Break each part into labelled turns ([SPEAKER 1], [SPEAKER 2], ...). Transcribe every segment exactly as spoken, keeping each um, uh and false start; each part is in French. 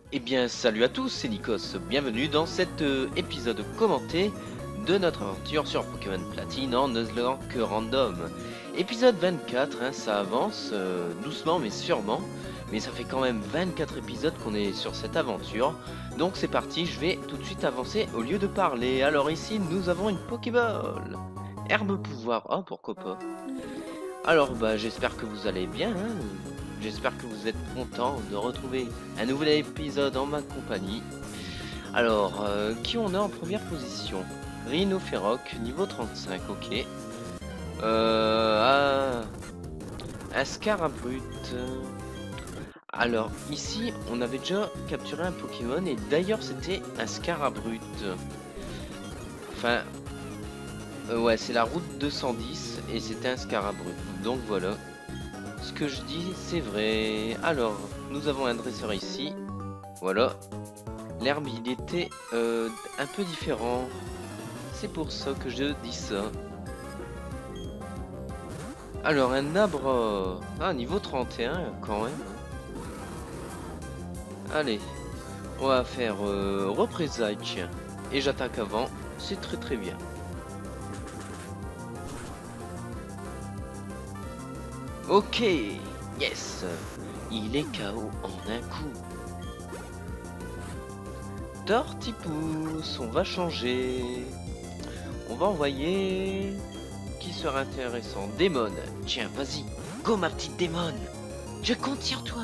[SPEAKER 1] Eh bien, salut à tous, c'est Nikos. Bienvenue dans cet euh, épisode commenté de notre aventure sur Pokémon Platine en Nuzlocke Random. Épisode vingt-quatre, hein, ça avance euh, doucement mais sûrement. Mais ça fait quand même vingt-quatre épisodes qu'on est sur cette aventure. Donc c'est parti, je vais tout de suite avancer au lieu de parler. Alors ici, nous avons une Pokéball. Herbe pouvoir, oh pourquoi pas. Alors bah j'espère que vous allez bien, hein. J'espère que vous êtes contents de retrouver un nouvel épisode en ma compagnie. Alors, euh, qui on a en première position? Rhinophéroc, niveau trente-cinq, ok. Euh, ah, un Scarabrut. Alors, ici, on avait déjà capturé un Pokémon et d'ailleurs c'était un Scarabrut. Enfin, euh, ouais, c'est la route deux cent dix et c'était un Scarabrut. Donc voilà. Ce que je dis, c'est vrai. Alors, nous avons un dresseur ici. Voilà. L'herbe, il était euh, un peu différent. C'est pour ça que je dis ça. Alors, un arbre... Ah, niveau trente et un, quand même. Allez. On va faire euh, représailles, tiens. Et j'attaque avant. C'est très très bien. Ok. Yes. Il est K O en un coup. Tortipousse, on va changer. On va envoyer... Qui sera intéressant? Démon. Tiens, vas-y. Go ma petite démon. Je compte sur toi.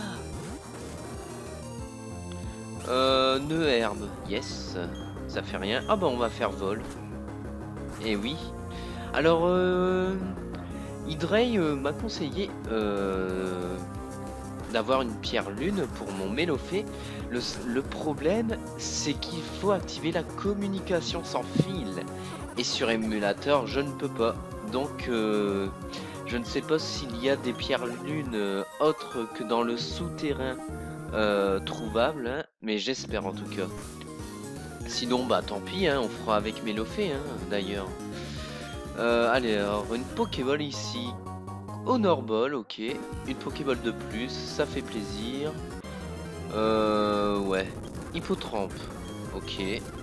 [SPEAKER 1] Euh, nœud herbe. Yes. Ça fait rien. Ah bah on va faire vol. Et oui. Alors, euh... Hydrei euh, m'a conseillé euh, d'avoir une pierre lune pour mon Mélophée. Le, le problème, c'est qu'il faut activer la communication sans fil. Et sur émulateur, je ne peux pas. Donc, euh, je ne sais pas s'il y a des pierres lunes euh, autres que dans le souterrain euh, trouvable. Hein, mais j'espère en tout cas. Sinon, bah tant pis, hein, on fera avec Mélophée, hein, d'ailleurs. Euh, allez, alors, une Pokéball ici. Honor Ball, ok. Une Pokéball de plus, ça fait plaisir. Euh, ouais. Hippotrampe, ok.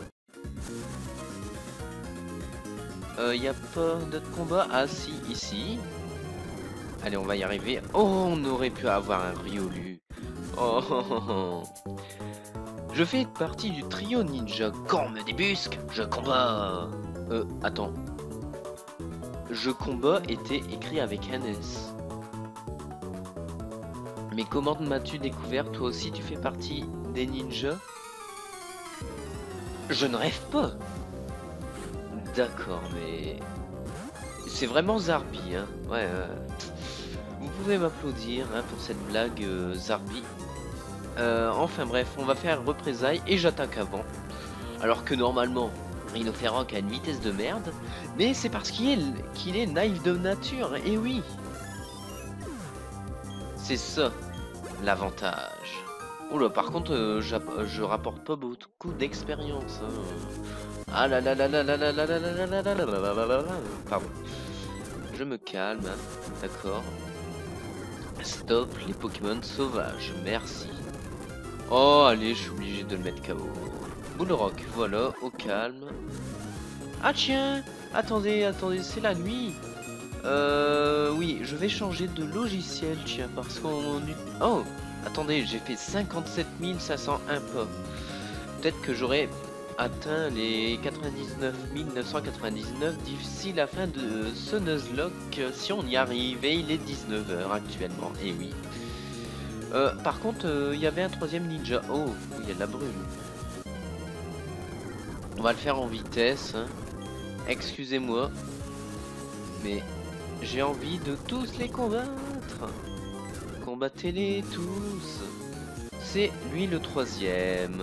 [SPEAKER 1] Euh, y a pas d'autre combat? Ah si, ici. Allez, on va y arriver. Oh, on aurait pu avoir un Riolu. Oh, oh, oh, oh. Je fais partie du trio ninja. Quand on me débusque, je combat. Euh, attends. Je combat était écrit avec un S. Mais comment m'as-tu découvert? Toi aussi, tu fais partie des ninjas? Je ne rêve pas. D'accord, mais... C'est vraiment Zarbi, hein. Ouais, euh... vous pouvez m'applaudir hein, pour cette blague euh, Zarbi. Euh, enfin bref, on va faire représailles et j'attaque avant. Alors que normalement, Rhinophéroc a une vitesse de merde, mais c'est parce qu'il est, qu'il est naïf de nature, et oui. C'est ça, l'avantage. Oula, par contre, euh, je rapporte pas beaucoup d'expérience. Ah là là là là là là là là là là là là là là là. Pardon. Je me calme, d'accord. Stop les Pokémon sauvages, merci. Oh, allez, je suis obligé de le mettre K O. Bullrock, voilà, au calme. Ah tiens, attendez, attendez, c'est la nuit. Euh, oui, je vais changer de logiciel, tiens, parce qu'on... Oh, attendez, j'ai fait cinquante-sept mille cinq cent un pas. Peut-être que j'aurais atteint les quatre-vingt-dix-neuf mille neuf cent quatre-vingt-dix-neuf d'ici la fin de ce Nuzlocke, si on y arrive, et il est dix-neuf heures actuellement, et oui. Euh, par contre, il euh, y avait un troisième ninja. Oh, il y a de la brume. On va le faire en vitesse. Hein. Excusez-moi. Mais j'ai envie de tous les combattre. Combattez-les tous. C'est lui le troisième.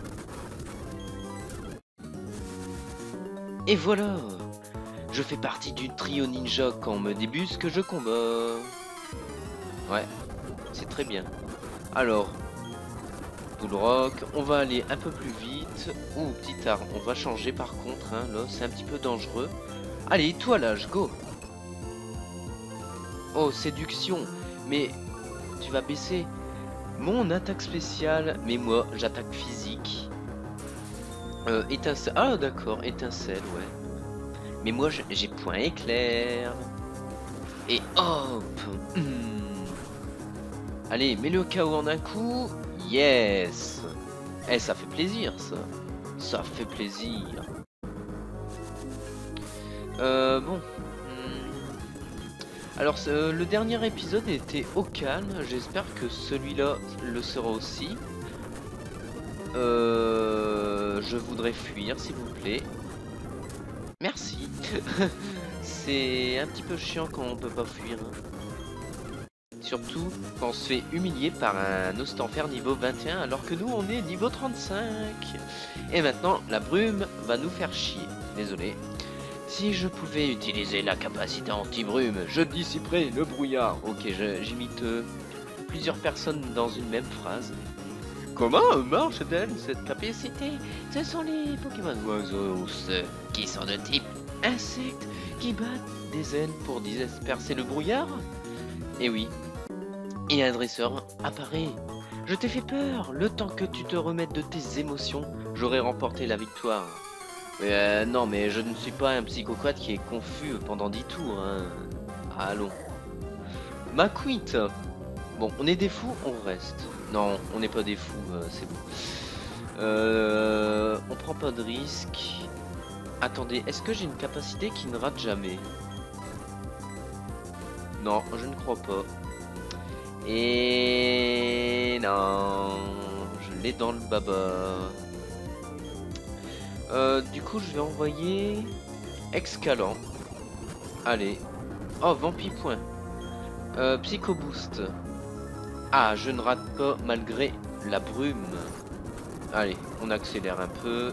[SPEAKER 1] Et voilà. Je fais partie du trio ninja. Quand on me débusque, je combat. Ouais, c'est très bien. Alors, Bullrock, on va aller un peu plus vite. Ouh, petit arbre, on va changer par contre, hein, là, c'est un petit peu dangereux. Allez, étoilage, go. Oh, séduction, mais tu vas baisser. Mon attaque spéciale, mais moi j'attaque physique. Euh, étincelle. Ah d'accord, étincelle, ouais. Mais moi j'ai point éclair. Et hop. Mmh. Allez, mets le K O en un coup. Yes. Eh, ça fait plaisir ça. Ça fait plaisir. Euh, bon. Alors euh, le dernier épisode était au calme, j'espère que celui-là le sera aussi. Euh, je voudrais fuir s'il vous plaît. Merci. C'est un petit peu chiant quand on peut pas fuir. Surtout quand on se fait humilier par un Ostenfer niveau vingt et un alors que nous on est niveau trente-cinq. Et maintenant la brume va nous faire chier. Désolé. Si je pouvais utiliser la capacité anti-brume, je dissiperais le brouillard. Ok, j'imite euh, plusieurs personnes dans une même phrase. Comment marche-t-elle cette capacité? Ce sont les Pokémon oiseaux qui sont de type insectes qui battent des ailes pour disperser le brouillard. Et oui. Et un dresseur apparaît. Je t'ai fait peur. Le temps que tu te remettes de tes émotions, j'aurais remporté la victoire. Euh, non, mais je ne suis pas un psychopathe qui est confus pendant dix tours. Hein. Allons. Maquit. Bon, on est des fous, on reste. Non, on n'est pas des fous, euh, c'est bon. Euh, on prend pas de risque. Attendez, est-ce que j'ai une capacité qui ne rate jamais? Non, je ne crois pas. Et non, je l'ai dans le baba. Euh, du coup, je vais envoyer Excalant. Allez. Oh, Vampipoint. Euh, Psycho Boost. Ah, je ne rate pas malgré la brume. Allez, on accélère un peu.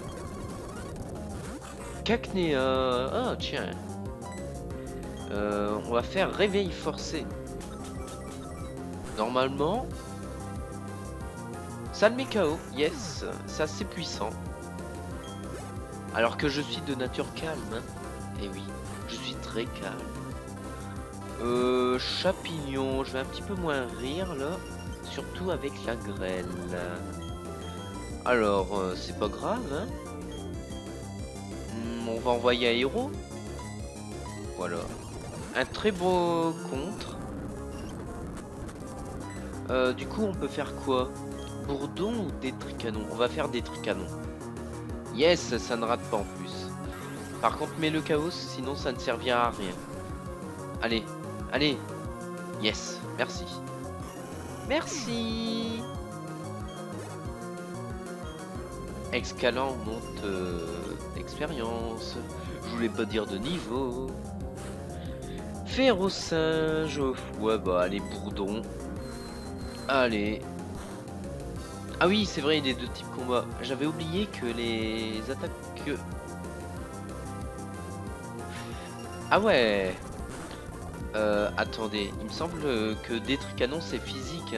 [SPEAKER 1] Cacnea. Ah, tiens. Euh, on va faire réveil forcé. Normalement, ça le met K O. Yes, ça c'est puissant. Alors que je suis de nature calme. Hein. Et oui, je suis très calme. Euh, champignon, je vais un petit peu moins rire là. Surtout avec la grêle. Alors, euh, c'est pas grave. Hein. Hmm, on va envoyer Aéro. Voilà. Un très beau contre. Euh, du coup, on peut faire quoi? Bourdon ou des tricanons? On va faire des tricanons. Yes, ça ne rate pas en plus. Par contre, mets le chaos, sinon ça ne servira à rien. Allez, allez. Yes, merci. Merci. Excalant monte euh, d'expérience. Je voulais pas dire de niveau. Férocinge. Ouais, bah allez, bourdon. Allez. Ah oui, c'est vrai, il est de type combat. J'avais oublié que les attaques... Ah ouais. Euh, attendez, il me semble que détruire canon c'est physique.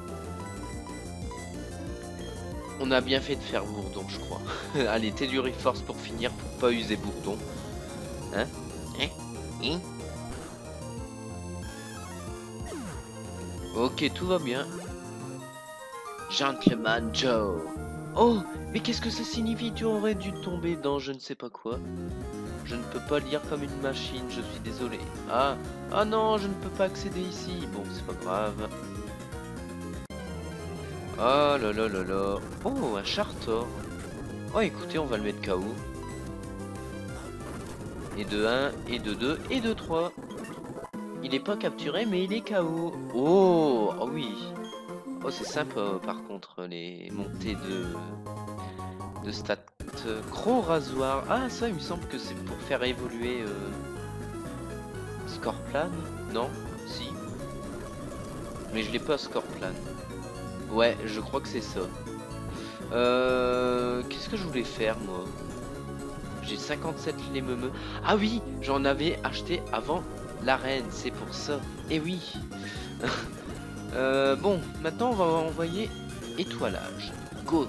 [SPEAKER 1] On a bien fait de faire bourdon, je crois. Allez, Telluric Force pour finir, pour pas user bourdon. Hein? Hein? Hein? Ok, tout va bien. Gentleman Joe. Oh, mais qu'est-ce que ça signifie? Tu aurais dû tomber dans je ne sais pas quoi. Je ne peux pas lire comme une machine, je suis désolé. Ah, ah non, je ne peux pas accéder ici. Bon, c'est pas grave. Oh là là là là. Oh, un Chartor. Oh, écoutez, on va le mettre K O. Et de un, et de deux, et de trois. Il est pas capturé, mais il est K O. Oh, oh oui. Oh, c'est sympa, par contre, les montées de, de stats. Gros rasoir. Ah, ça, il me semble que c'est pour faire évoluer euh... Scorplan. Non? Si. Mais je l'ai pas, Scorplan. Ouais, je crois que c'est ça. Euh... Qu'est-ce que je voulais faire, moi? J'ai cinquante-sept les meumeux. Ah oui, j'en avais acheté avant l'arène, c'est pour ça. Et oui. euh, bon, maintenant on va envoyer étoilage. Go.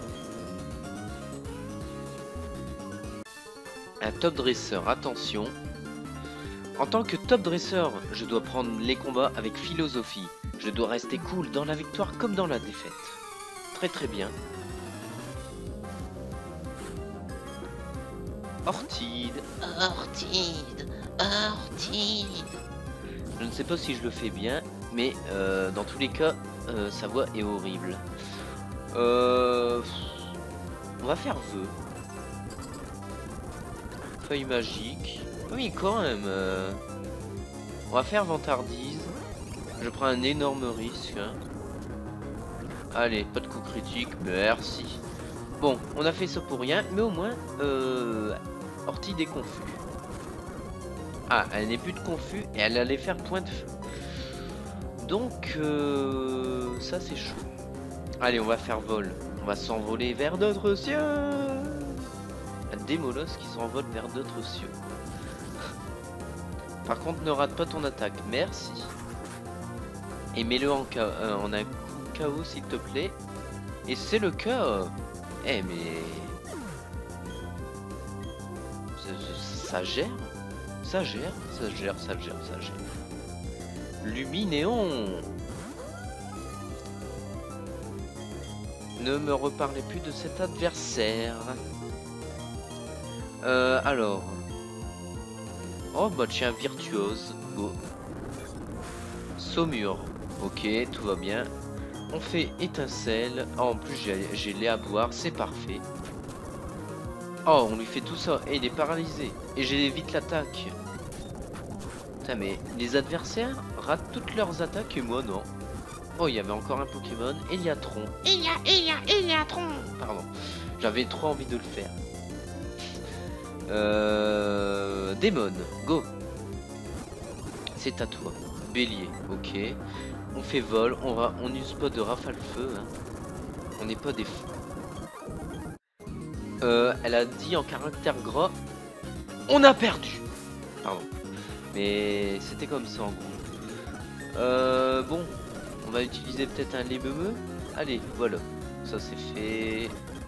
[SPEAKER 1] Un top dresseur, attention. En tant que top dresseur, je dois prendre les combats avec philosophie. Je dois rester cool dans la victoire comme dans la défaite. Très très bien. Ortide, Ortide, Ortide. Je ne sais pas si je le fais bien, mais euh, dans tous les cas, euh, sa voix est horrible. Euh, on va faire vœu. Feuille magique. Oui, quand même. Euh... On va faire vantardise. Je prends un énorme risque. Hein. Allez, pas de coup critique. Merci. Bon, on a fait ça pour rien, mais au moins, euh... Ortide est confus. Ah, elle n'est plus de confus et elle allait faire point de feu. Donc, euh... ça c'est chaud. Allez, on va faire vol. On va s'envoler vers d'autres cieux. Des molosses qui s'envolent vers d'autres cieux. Par contre, ne rate pas ton attaque. Merci. Et mets-le en, euh, en un coup K O s'il te plaît. Et c'est le cas. Eh mais... Ça, ça gère. Ça gère, ça gère, ça gère, ça gère. Luminéon. Ne me reparlez plus de cet adversaire. Euh, alors. Oh bah tiens, virtuose. Go. Saumure. Ok, tout va bien. On fait étincelle. Oh, en plus j'ai les à boire, c'est parfait. Oh, on lui fait tout ça. Et il est paralysé. Et j'évite l'attaque. Putain, mais les adversaires ratent toutes leurs attaques et moi non. Oh, il y avait encore un Pokémon. Eliatron. Elia, Elia, Eliatron. Pardon. J'avais trop envie de le faire. Euh... Démon, go. C'est à toi. Bélier, ok. On fait vol, on va, on use pas de rafale feu. Hein. On n'est pas des fous. Euh, elle a dit en caractère gras. On a perdu. Pardon. Mais c'était comme ça en gros. Euh, bon, on va utiliser peut-être un lémemeux. Allez, voilà. Ça c'est fait.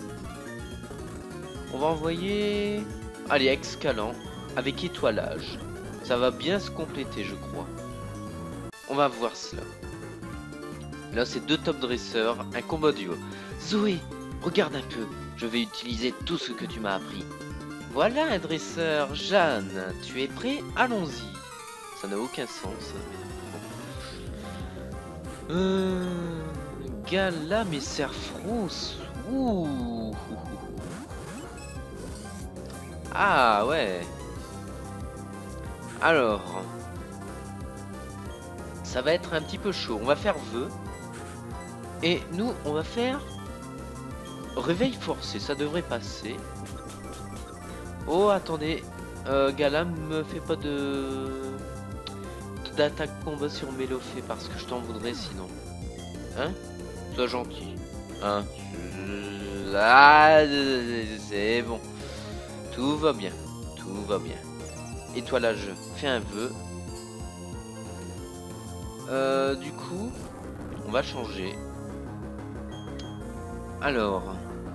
[SPEAKER 1] On va envoyer... Allez, Excalant avec étoilage. Ça va bien se compléter, je crois. On va voir cela. Là, c'est deux top dresseurs, un combat duo. Zoé, regarde un peu. Je vais utiliser tout ce que tu m'as appris. Voilà un dresseur. Jeanne, tu es prêt? Allons-y. Ça n'a aucun sens. Euh... Gala, mais Serfrousse. Ouh. Ah ouais. Alors, ça va être un petit peu chaud. On va faire vœu. Et nous, on va faire réveil forcé. Ça devrait passer. Oh, attendez. Euh, Gala, me fait pas de d'attaque combat sur Mélofée parce que je t'en voudrais sinon. Hein? Sois gentil. Hein? Ah, c'est bon. Tout va bien. Tout va bien. Étoilage, fais un vœu. Euh, du coup, on va changer. Alors.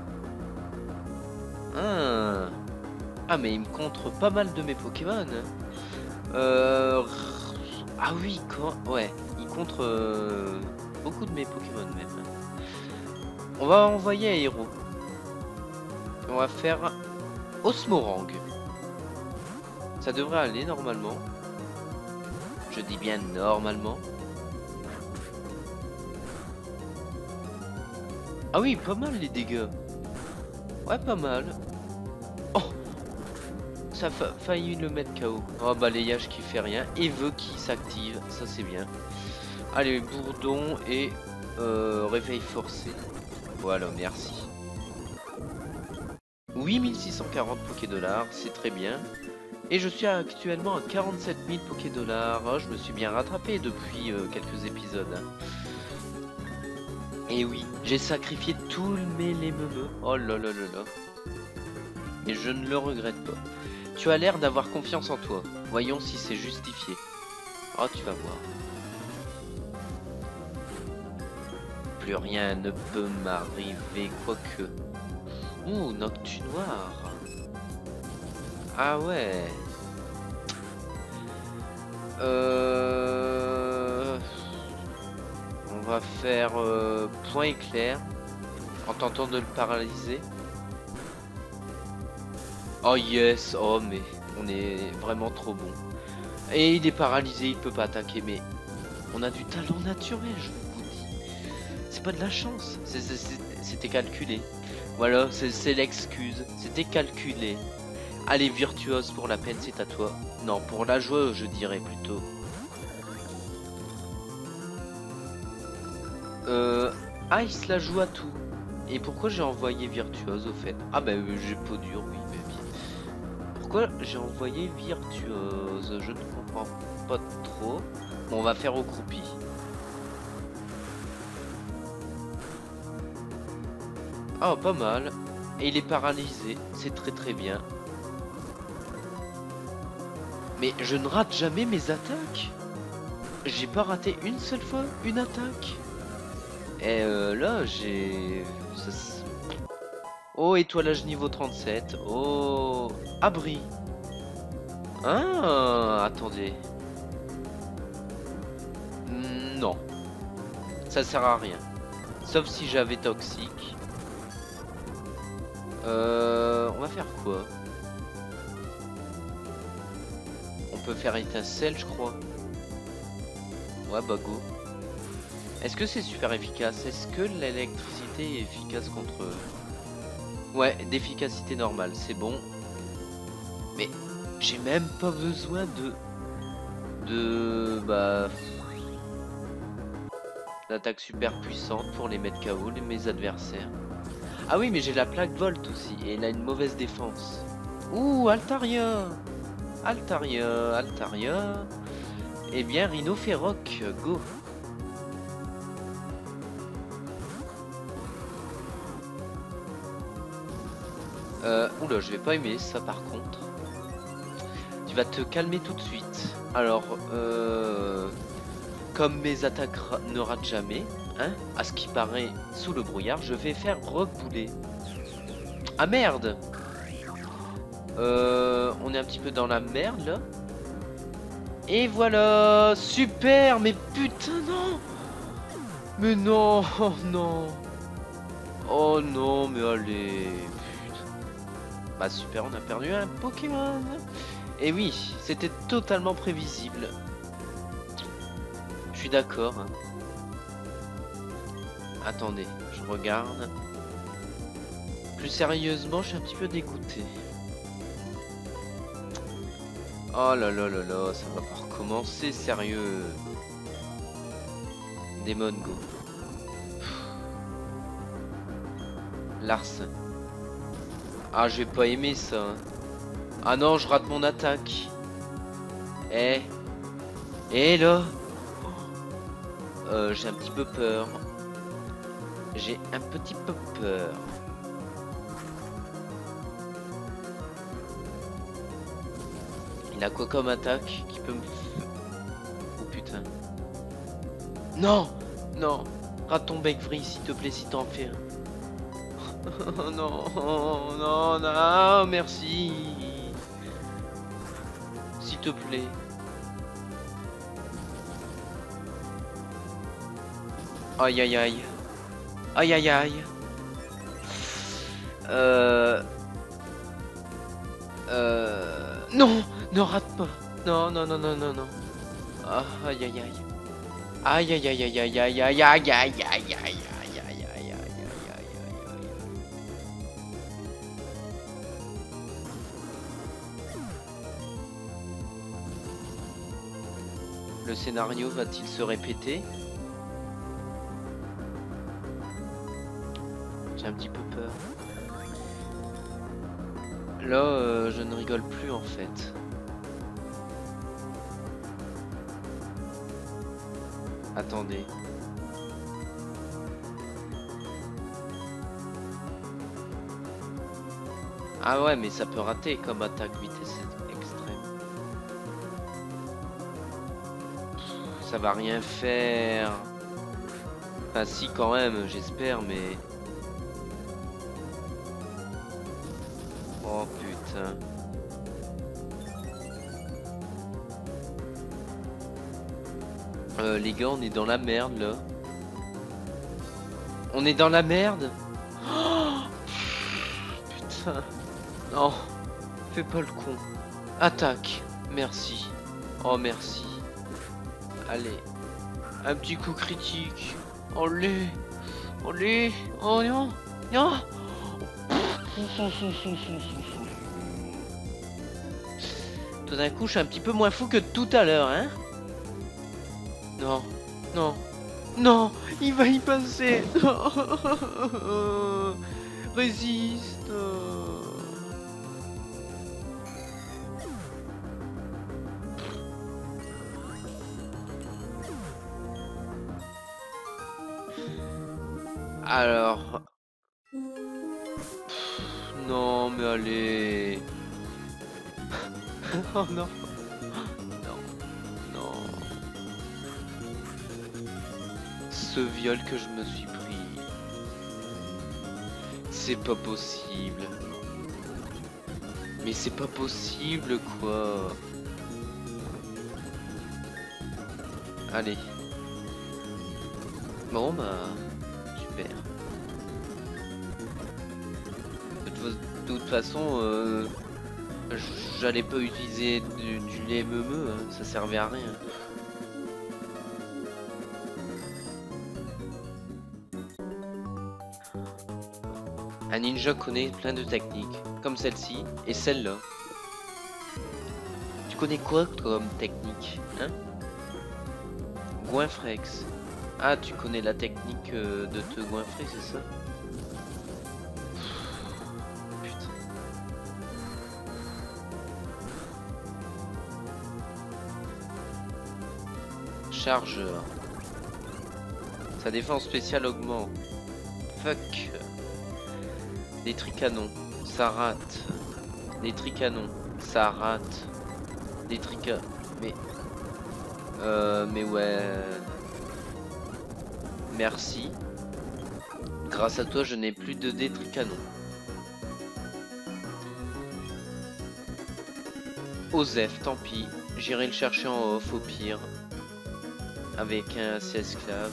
[SPEAKER 1] Ah, ah mais il me contre pas mal de mes Pokémon. Euh... Ah oui, quand... Ouais, il contre euh, beaucoup de mes Pokémon même. On va envoyer un héros. On va faire Osmorang. Ça devrait aller normalement. Je dis bien normalement. Ah oui, pas mal les dégâts. Ouais, pas mal. Oh, ça a fa failli le mettre K O. Oh, balayage qui fait rien. Et veut qui s'active. Ça, c'est bien. Allez, bourdon et euh, réveil forcé. Voilà, merci. huit mille six cent quarante Pokédollars, c'est très bien. Et je suis actuellement à quarante-sept mille Pokédollars. Oh, je me suis bien rattrapé depuis euh, quelques épisodes. Et oui, j'ai sacrifié tous mes lémemeux. Oh là là là là. Et je ne le regrette pas. Tu as l'air d'avoir confiance en toi. Voyons si c'est justifié. Oh, tu vas voir. Plus rien ne peut m'arriver, quoique. Ouh, Noctunoir. Ah ouais. Euh... On va faire euh, point éclair en tentant de le paralyser. Oh yes, oh mais on est vraiment trop bon. Et il est paralysé, il peut pas attaquer, mais on a du talent naturel, je vous dis. C'est pas de la chance, c'était calculé. Voilà, c'est l'excuse, c'était calculé. Allez, virtuose pour la peine, c'est à toi. Non, pour la joie, je dirais plutôt. Euh, ah, il se la joue à tout. Et pourquoi j'ai envoyé virtuose au fait? Ah bah euh, j'ai peau dure, oui, mais bien. Pourquoi j'ai envoyé virtuose? Je ne comprends pas trop. Bon, on va faire au croupi. Ah, pas mal. Et il est paralysé, c'est très très bien. Mais je ne rate jamais mes attaques. J'ai pas raté une seule fois une attaque. Et euh, là, j'ai... Ça... Oh, étoilage niveau trente-sept. Oh, abri. Ah, attendez. Non. Ça sert à rien. Sauf si j'avais toxique. Euh, on va faire quoi? On peut faire étincelle, je crois. Ouais, bah go. Est-ce que c'est super efficace? Est-ce que l'électricité est efficace contre... Ouais, d'efficacité normale, c'est bon. Mais j'ai même pas besoin de... De... Bah... D'attaque super puissante pour les mettre K O, les, mes adversaires. Ah oui, mais j'ai la plaque Volt aussi, et elle a une mauvaise défense. Ouh, Altaria Altaria, Altaria... Eh bien, Rhino Feroc, go. Euh, oula, je vais pas aimer ça par contre. Tu vas te calmer tout de suite. Alors, euh, comme mes attaques ra ne ratent jamais, hein, à ce qui paraît sous le brouillard, je vais faire rebouler. Ah merde. euh, On est un petit peu dans la merde là. Et voilà, super, mais putain non. Mais non, oh non. Oh non, mais allez. Bah super, on a perdu un Pokémon. Et oui, c'était totalement prévisible. Je suis d'accord. Attendez, je regarde. Plus sérieusement, je suis un petit peu dégoûté. Oh là là là là, ça va pas recommencer, sérieux. Demon Go. Lars. Ah, j'ai pas aimé ça. Ah non, je rate mon attaque. Eh. Eh là. Euh, j'ai un petit peu peur. J'ai un petit peu peur. Il a quoi comme attaque qui peut me... Oh putain. Non. Non. Rate ton bec vrille s'il te plaît, si t'en fais un. Oh non, non, non, merci. S'il te plaît. Aïe aïe aïe. Aïe aïe aïe. Euh... Euh... Non, ne rate pas. Non, non, non, non, non, non. Ah, aïe aïe aïe. Aïe aïe aïe aïe aïe aïe aïe aïe aïe aïe aïe. Le scénario va-t-il se répéter? J'ai un petit peu peur. Là, euh, je ne rigole plus en fait. Attendez. Ah ouais, mais ça peut rater comme attaque vitesse extrême. Ça va rien faire. Enfin si quand même, j'espère, mais... Oh putain. Euh, les gars, on est dans la merde là. On est dans la merde. Oh, putain. Non. Fais pas le con. Attaque. Merci. Oh merci. Allez. Un petit coup critique. Allez. Allez. Oh non. Non. Tout d'un coup, je suis un petit peu moins fou que tout à l'heure, hein. Non. Non. Non. Il va y passer. Résiste. Alors... Non, mais allez... Oh non. Non. Non. Ce viol que je me suis pris... C'est pas possible. Mais c'est pas possible, quoi. Allez. Bon, bah... Super. De toute façon, euh, j'allais pas utiliser du, du lait meumeux, hein, ça servait à rien. Un ninja connaît plein de techniques, comme celle-ci et celle-là. Tu connais quoi comme technique, hein? Goinfrex. Ah, tu connais la technique euh, de te goinfrer, c'est ça? Chargeur. Sa défense spéciale augmente. Fuck. Des tricanons. Ça rate. Des tricanons. Ça rate. Des trica... Mais... Euh... Mais ouais... Merci. Grâce à toi, je n'ai plus de dés tricanons. Osef, tant pis. J'irai le chercher en off au pire. Avec un esclave.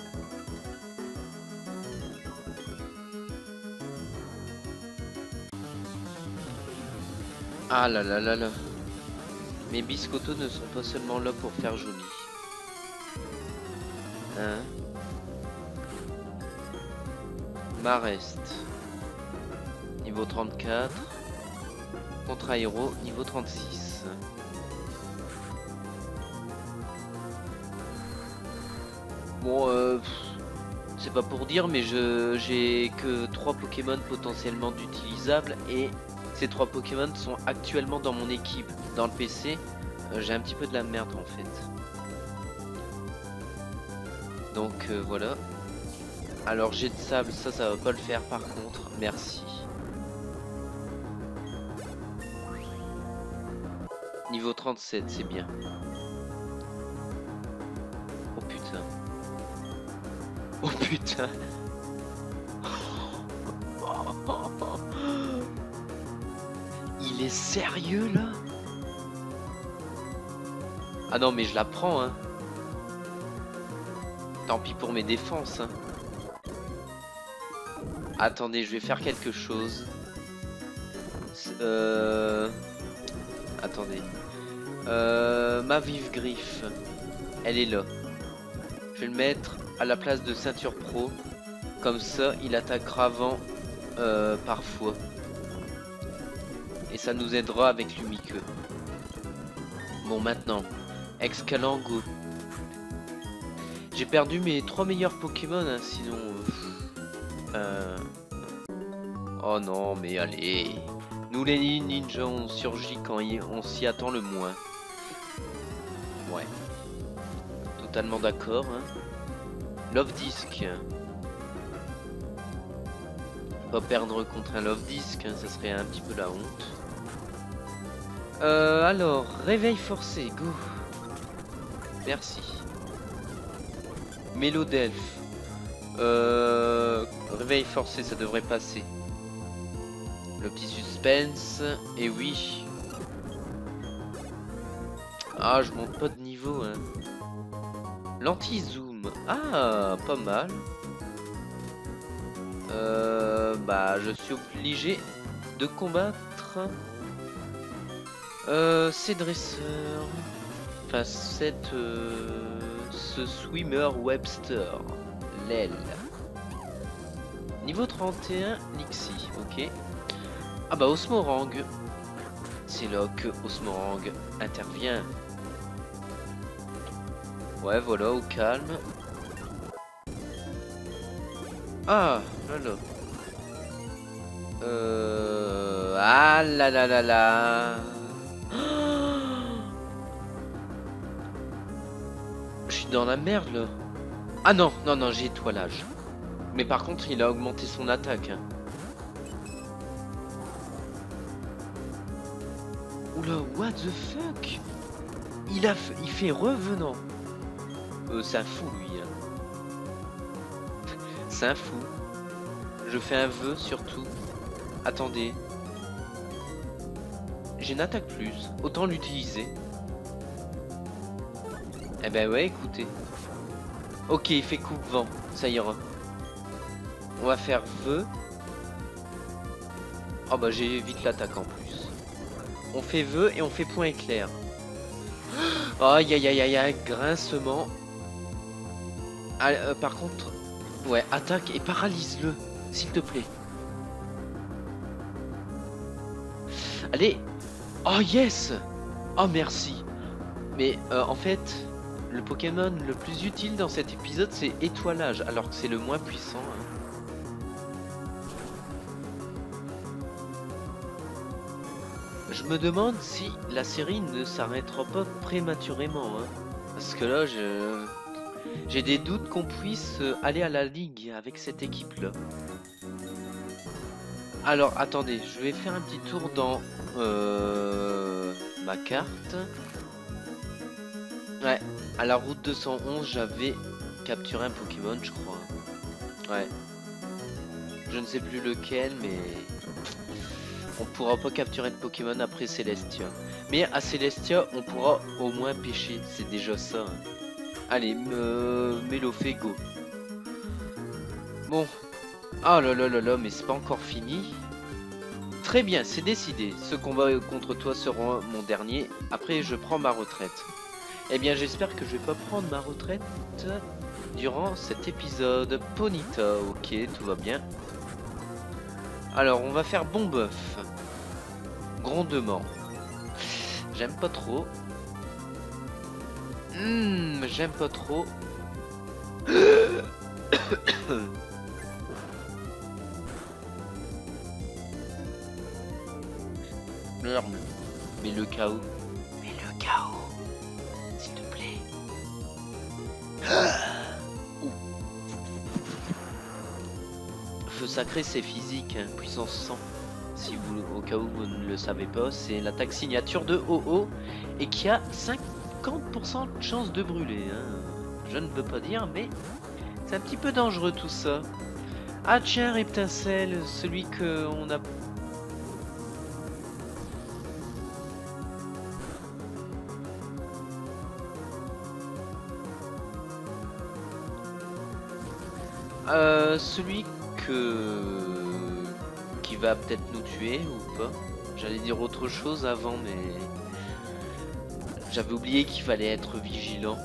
[SPEAKER 1] Ah là là là là. Mes biscottos ne sont pas seulement là pour faire joli. Hein? Marest. Niveau trente-quatre. Contre-aéro, niveau trente-six. Bon, euh, c'est pas pour dire, mais je j'ai que trois Pokémon potentiellement utilisables et ces trois Pokémon sont actuellement dans mon équipe. Dans le P C, euh, j'ai un petit peu de la merde en fait. Donc euh, voilà. Alors jet de sable, ça, ça va pas le faire par contre. Merci. Niveau trente-sept, c'est bien. Oh putain. Oh putain. Il est sérieux là? Ah non mais je la prends hein. Tant pis pour mes défenses hein. Attendez, je vais faire quelque chose. Euh... Attendez. Euh... Ma vive griffe. Elle est là. Je vais le mettre à la place de ceinture pro. Comme ça, il attaquera avant euh, parfois. Et ça nous aidera avec l'Umiqueux. Bon, maintenant. Excalango. J'ai perdu mes trois meilleurs Pokémon, hein, sinon... Euh... Oh non, mais allez. Nous les ninjas, on surgit quand on s'y attend le moins. Ouais. Totalement d'accord, hein. Love Disc. Pas perdre contre un Love Disc, hein, ça serait un petit peu la honte. Euh, alors, réveil forcé, go. Merci. Mélodelphe. Euh, réveil forcé, ça devrait passer. Le petit suspense. Et oui. Ah, je monte pas de niveau, hein. L'anti-zoom. Ah, pas mal. Euh, bah, je suis obligé de combattre euh, ces dresseurs. Enfin, cette, euh, ce swimmer Webster. L'aile. Niveau trente et un, Nixie. Ok. Ah bah, Osmorang. C'est là que Osmorang intervient. Ouais, voilà, au calme. Ah, là là. Euh... Ah là là là là. Je suis dans la merde là. Ah non, non, non, j'ai étoilage. Mais par contre, il a augmenté son attaque. Hein. Oula, what the fuck? Il a fait, il fait revenant. Euh, c'est un fou lui. Hein. C'est un fou. Je fais un vœu surtout. Attendez. J'ai une attaque plus. Autant l'utiliser. Eh ben ouais, écoutez. Ok, il fait coupe-vent. Ça ira. On va faire vœu. Oh bah j'ai vite l'attaque en plus. On fait vœu et on fait point éclair. Aïe aïe aïe aïe aïe, grincement. Ah, euh, par contre, ouais, attaque et paralyse-le, s'il te plaît. Allez. Oh yes. Oh merci. Mais euh, en fait, le Pokémon le plus utile dans cet épisode, c'est étoilage, alors que c'est le moins puissant. Hein. Je me demande si la série ne s'arrêtera pas prématurément. Hein. Parce que là, je... j'ai des doutes qu'on puisse aller à la ligue avec cette équipe-là. Alors, attendez, je vais faire un petit tour dans euh, ma carte. Ouais, à la route deux cent onze, j'avais capturé un Pokémon, je crois. Ouais. Je ne sais plus lequel, mais... on pourra pas capturer de Pokémon après Celestia. Mais à Celestia, on pourra au moins pêcher. C'est déjà ça. Hein. Allez, me... Mélofé, go. Bon. Ah là là là là, mais c'est pas encore fini. Très bien, c'est décidé. Ce combat contre toi sera mon dernier. Après, je prends ma retraite. Eh bien, j'espère que je vais pas prendre ma retraite durant cet épisode. Ponyta, ok, tout va bien. Alors, on va faire bon bœuf. Grondement. J'aime pas trop. Mmh, j'aime pas trop. Merde. Mais le chaos. Mais le chaos. S'il te plaît. Feu sacré, c'est physique, hein, puissance cent. Si vous, au cas où vous ne le savez pas, c'est l'attaque signature de O O et qui a cinquante pour cent de chance de brûler. Hein. Je ne veux pas dire, mais c'est un petit peu dangereux tout ça. Ah tiens, Reptincelle, celui que on a... Euh, celui que... qui va peut-être nous tuer ou pas. J'allais dire autre chose avant, mais... j'avais oublié qu'il fallait être vigilant.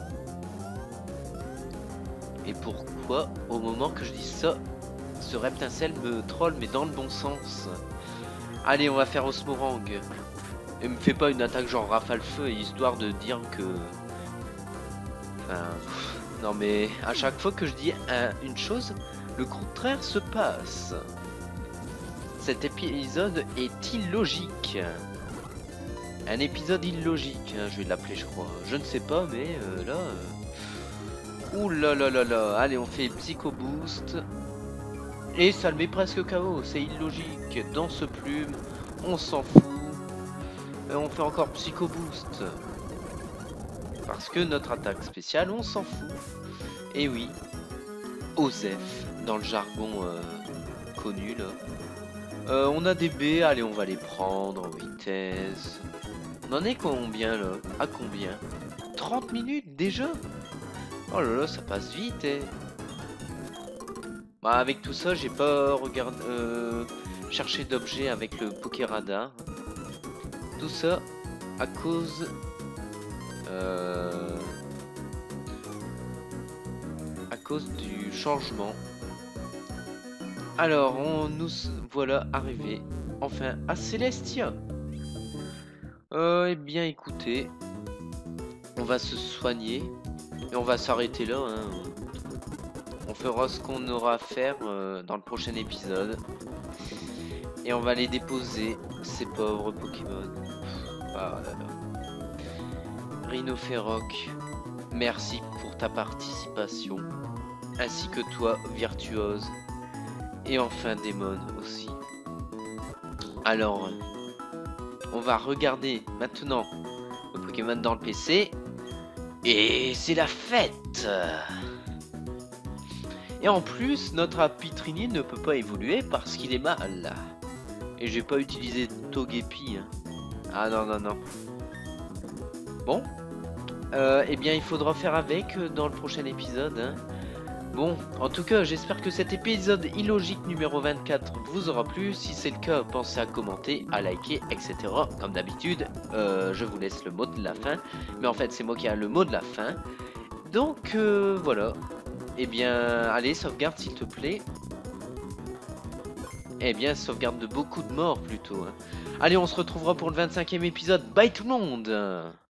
[SPEAKER 1] Et pourquoi, au moment que je dis ça, ce Reptincelle me troll, mais dans le bon sens. Allez, on va faire Osmorang. Et me fait pas une attaque genre rafale feu, histoire de dire que... Enfin... Non mais à chaque fois que je dis un, une chose, le contraire se passe. Cet épisode est illogique. Un épisode illogique, hein, je vais l'appeler je crois. Je ne sais pas mais euh, là... Euh... Ouh là là là là. Allez on fait Psycho Boost. Et ça le met presque K O, c'est illogique. Dans ce plume, on s'en fout. Et on fait encore Psycho Boost. Parce que notre attaque spéciale, on s'en fout. Et oui, Osef, dans le jargon euh, connu là. Euh, on a des B, allez on va les prendre en vitesse. On en est combien là? À combien? trente minutes déjà? Oh là là, ça passe vite, eh. Bah, avec tout ça, j'ai pas regardé, euh, cherché d'objets avec le Pokéradar. Tout ça à cause, euh, à cause du changement. Alors, on nous voilà arrivés enfin à Célestia. Euh, eh bien, écoutez, on va se soigner et on va s'arrêter là, hein. On fera ce qu'on aura à faire euh, dans le prochain épisode. Et on va les déposer, ces pauvres Pokémon. Ah là là. Rhinophéroc, merci pour ta participation. Ainsi que toi, Virtuose. Et enfin Démon aussi. Alors, on va regarder maintenant le Pokémon dans le P C. Et c'est la fête! Et en plus, notre Apitrini ne peut pas évoluer parce qu'il est mal. Et j'ai pas utilisé Togepi. Hein. Ah non, non, non. Bon. Euh, eh bien, il faudra faire avec dans le prochain épisode. Hein. Bon, en tout cas, j'espère que cet épisode illogique numéro vingt-quatre vous aura plu. Si c'est le cas, pensez à commenter, à liker, et cetera. Comme d'habitude, euh, je vous laisse le mot de la fin. Mais en fait, c'est moi qui ai le mot de la fin. Donc, euh, voilà. Eh bien, allez, sauvegarde s'il te plaît. Eh bien, sauvegarde de beaucoup de morts plutôt. Hein. Allez, on se retrouvera pour le vingt-cinquième épisode. Bye tout le monde!